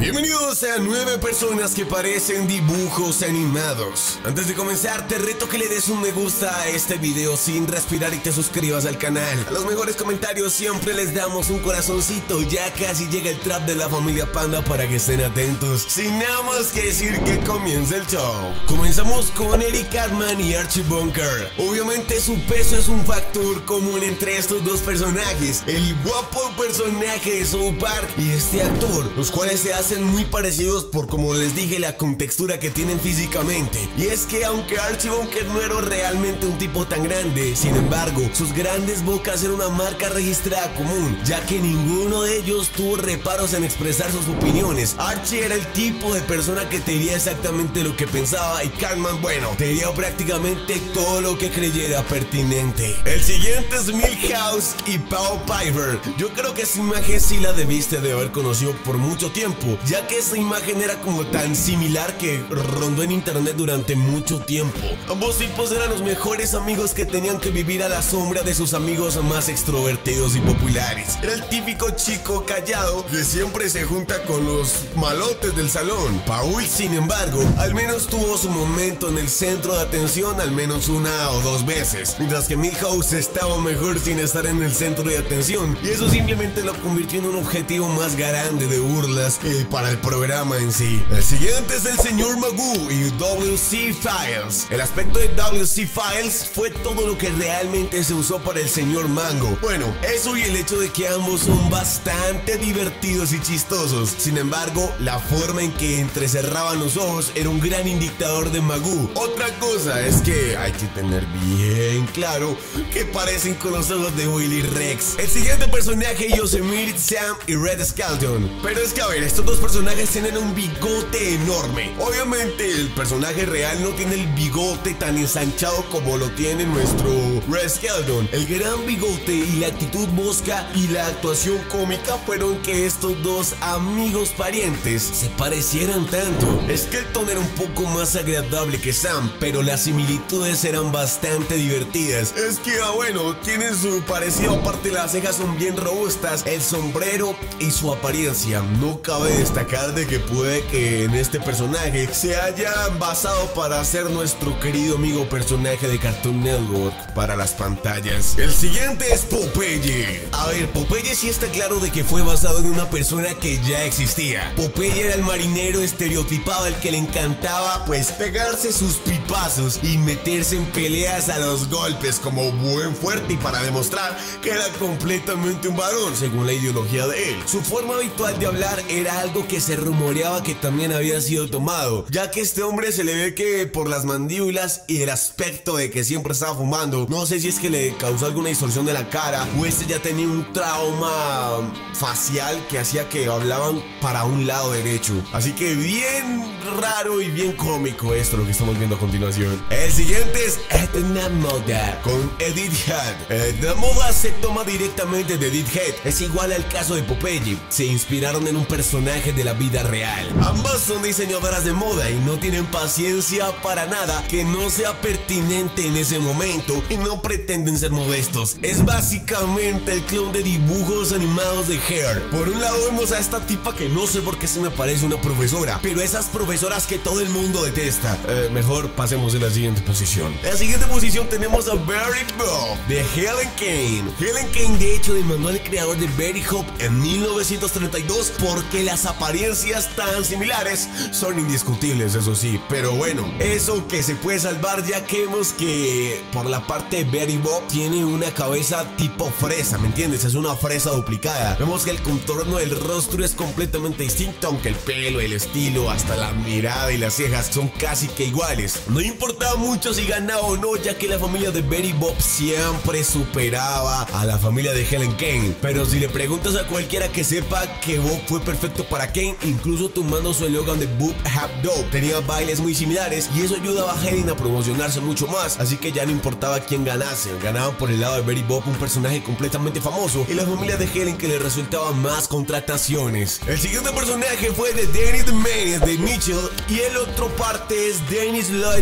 Bienvenidos a 9 personas que parecen dibujos animados. Antes de comenzar, te reto que le des un me gusta a este video sin respirar y te suscribas al canal. A los mejores comentarios siempre les damos un corazoncito. Ya casi llega el trap de la familia Panda para que estén atentos. Sin nada más que decir que comience el show. Comenzamos con Eric Cartman y Archie Bunker. Obviamente su peso es un factor común entre estos dos personajes. El guapo personaje de South Park y este actor, los cuales se hacen muy parecidos por, como les dije, la contextura que tienen físicamente. Y es que aunque Archie Bunker no era realmente un tipo tan grande, sin embargo, sus grandes bocas eran una marca registrada común, ya que ninguno de ellos tuvo reparos en expresar sus opiniones. Archie era el tipo de persona que te diría exactamente lo que pensaba y Cartman, bueno, te diría prácticamente todo lo que creyera pertinente. El siguiente es Milhouse y Paul Piper. Yo creo que esa imagen sí la debiste de haber conocido por mucho tiempo, ya que esa imagen era como tan similar que rondó en internet durante mucho tiempo. Ambos tipos eran los mejores amigos que tenían que vivir a la sombra de sus amigos más extrovertidos y populares. Era el típico chico callado que siempre se junta con los malotes del salón. Paul, sin embargo, al menos tuvo su momento en el centro de atención al menos una o dos veces, mientras que Milhouse estaba mejor sin estar en el centro de atención, y eso simplemente lo convirtió en un objetivo más grande de burlas para el programa en sí. El siguiente es el señor Magoo y WC Files. El aspecto de WC Files fue todo lo que realmente se usó para el señor Mango. Bueno, eso y el hecho de que ambos son bastante divertidos y chistosos. Sin embargo, la forma en que entrecerraban los ojos era un gran indicador de Magoo. Otra cosa es que hay que tener bien claro que parecen con los ojos de Willy Rex. El siguiente personaje, Yosemite Sam y Red Skelton. Pero es que a ver, estos dos personajes tienen un bigote enorme. Obviamente el personaje real no tiene el bigote tan ensanchado como lo tiene nuestro Red Skelton. El gran bigote y la actitud mosca y la actuación cómica fueron que estos dos amigos parientes se parecieran tanto. Skelton era un poco más agradable que Sam, pero las similitudes eran bastante divertidas. Es que bueno, tienen su parecido, aparte las cejas son bien robustas, el sombrero y su apariencia. No cabe destacar de que puede que en este personaje se hayan basado para hacer nuestro querido amigo personaje de Cartoon Network para las pantallas. El siguiente es Popeye. A ver, Popeye sí está claro de que fue basado en una persona que ya existía. Popeye era el marinero estereotipado al que le encantaba pues pegarse sus pipazos y meterse en peleas a los golpes como buen fuerte, y para demostrar que era completamente un varón según la ideología de él. Su forma habitual de hablar era algo que se rumoreaba que también había sido tomado, ya que este hombre se le ve que por las mandíbulas y el aspecto de que siempre estaba fumando, no sé si es que le causó alguna distorsión de la cara o este ya tenía un trauma facial que hacía que hablaban para un lado derecho. Así que bien raro y bien cómico esto lo que estamos viendo a continuación. El siguiente es Edna Moda con Edith Head. La moda se toma directamente de Edith Head, es igual al caso de Popeye, se inspiraron en un personaje de la vida real. Ambas son diseñadoras de moda y no tienen paciencia para nada que no sea pertinente en ese momento y no pretenden ser modestos. Es básicamente el clon de dibujos animados de Hair. Por un lado vemos a esta tipa que no sé por qué se me parece una profesora, pero esas profesoras que todo el mundo detesta. Mejor pasemos a la siguiente posición. En la siguiente posición tenemos a Betty Boop de Helen Kane. Helen Kane de hecho demandó al creador de Betty Boop en 1932 porque las apariencias tan similares son indiscutibles, eso sí, pero bueno, eso que se puede salvar, ya que vemos que por la parte de Betty Boop tiene una cabeza tipo fresa, ¿me entiendes? Es una fresa duplicada. Vemos que el contorno del rostro es completamente distinto, aunque el pelo, el estilo, hasta la mirada y las cejas son casi que iguales. No importaba mucho si ganaba o no, ya que la familia de Betty Boop siempre superaba a la familia de Helen Kane. Pero si le preguntas a cualquiera que sepa que Boop fue perfecto para Kane, incluso tomando su eslogan de Boop Have Dope, tenía bailes muy similares y eso ayudaba a Helen a promocionarse mucho más, así que ya no importaba quién ganase, ganaban por el lado de Betty Boop un personaje completamente famoso y la familia de Helen que le resultaban más contrataciones. El siguiente personaje fue de Dennis the Menace de Mitchell y el otro parte es Dennis Lloyd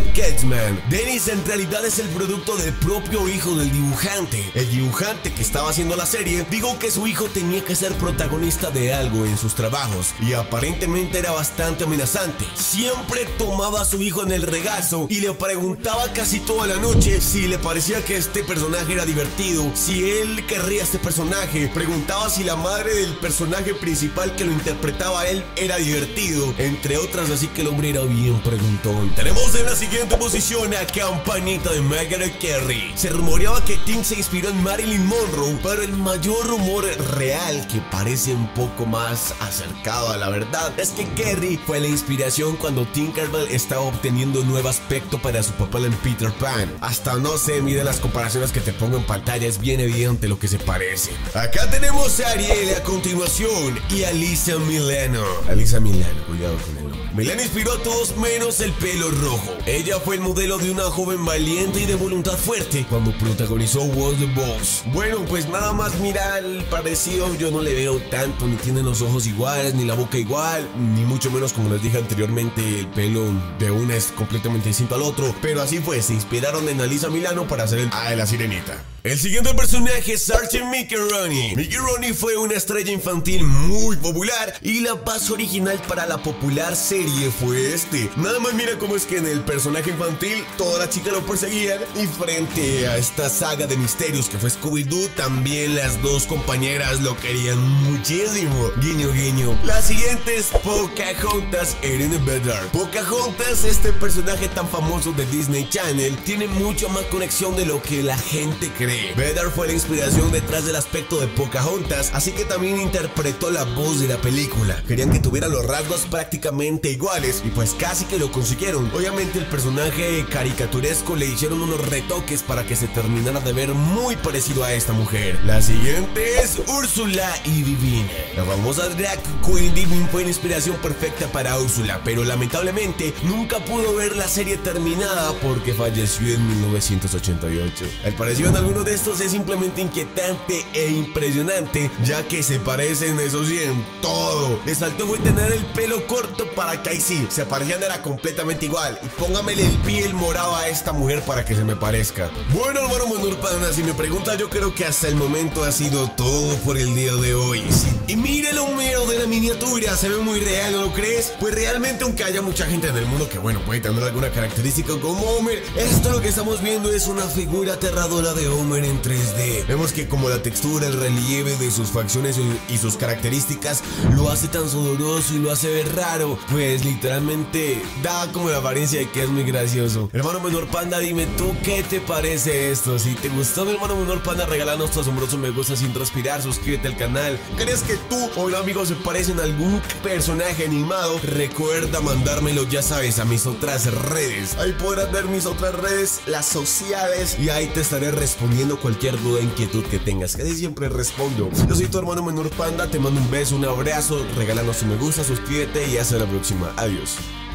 Cat Catman. Dennis en realidad es el producto del propio hijo del dibujante. El dibujante que estaba haciendo la serie dijo que su hijo tenía que ser protagonista de algo en sus trabajos y aparentemente era bastante amenazante. Siempre tomaba a su hijo en el regazo y le preguntaba casi toda la noche si le parecía que este personaje era divertido, si él querría este personaje, preguntaba si la madre del personaje principal que lo interpretaba a él era divertido, entre otras, así que el hombre era bien preguntón. Tenemos en la siguiente posición a Campanita de Mariah Carey. Se rumoreaba que Tim se inspiró en Marilyn Monroe, pero el mayor rumor real, que parece un poco más acercado a la verdad, es que Carey fue la inspiración cuando Tinkerbell estaba obteniendo un nuevo aspecto para su papel en Peter Pan. Hasta no sé, mide las comparaciones que te pongo en pantalla, es bien evidente lo que se parece. Acá tenemos a Ariel a continuación y a Lisa Milano. Cuidado con el nombre. Milano inspiró a todos menos el pelo rojo. Ella fue el modelo de una joven valiente y de voluntad fuerte cuando protagonizó What's the Boss. Bueno, pues nada más mira el parecido, yo no le veo tanto, ni tienen los ojos iguales, ni la boca igual, ni mucho menos, como les dije anteriormente, el pelo de una es completamente distinto al otro, pero así fue, se inspiraron en Alyssa Milano para hacer la sirenita. El siguiente personaje es Sgt. Mickey Rooney. Mickey Rooney fue una estrella infantil muy popular y la base original para la popular serie fue Nada más mira cómo es que en el personaje infantil todas las chicas lo perseguían y frente a esta saga de misterios que fue Scooby-Doo, también las dos compañeras lo querían muchísimo. Guiño, guiño. La siguiente es Pocahontas Erin Bedard. Pocahontas, este personaje tan famoso de Disney Channel, tiene mucho más conexión de lo que la gente cree. Bedard fue la inspiración detrás del aspecto de Pocahontas, así que también interpretó la voz de la película. Querían que tuviera los rasgos prácticamente iguales y pues casi que lo consiguieron. Obviamente el personaje caricaturesco le hicieron unos retoques para que se terminara de ver muy parecido a esta mujer. La siguiente es Úrsula y Divine. La famosa drag queen Divine fue la inspiración perfecta para Úrsula, pero lamentablemente nunca pudo ver la serie terminada porque falleció en 1988. El parecido en algunos de estos es simplemente inquietante e impresionante, ya que se parecen, eso sí, en todo. Les faltó fue tener el pelo corto para que ahí sí, se parecían, era completamente igual. Y póngamele el piel morado a esta mujer para que se me parezca. Bueno, hermano Menor Panda, si me pregunta, yo creo que hasta el momento ha sido todo por el día de hoy. Sí. Y mire el Homero de la miniatura, se ve muy real, ¿no lo crees? Pues realmente, aunque haya mucha gente en el mundo que, bueno, puede tener alguna característica como Homer, esto lo que estamos viendo es una figura aterradora de Homer en 3D. Vemos que como la textura, el relieve de sus facciones y sus características lo hace tan sudoroso y lo hace ver raro, pues literalmente da como la apariencia de que es muy gracioso. Hermano Menor Panda, dime tú qué te parece esto. Si te gustó, mi hermano Menor Panda, regálanos tu asombroso me gusta sin respirar, suscríbete al canal. ¿Crees que tú o un amigo se parecen a algún personaje animado? Recuerda mandármelo, ya sabes, a mis otras redes. Ahí podrás ver mis otras redes, las sociales, y ahí te estaré respondiendo cualquier duda, inquietud que tengas, que siempre respondo. Yo soy tu hermano Menor Panda, te mando un beso, un abrazo, regálanos tu me gusta, suscríbete y hasta la próxima. Adiós.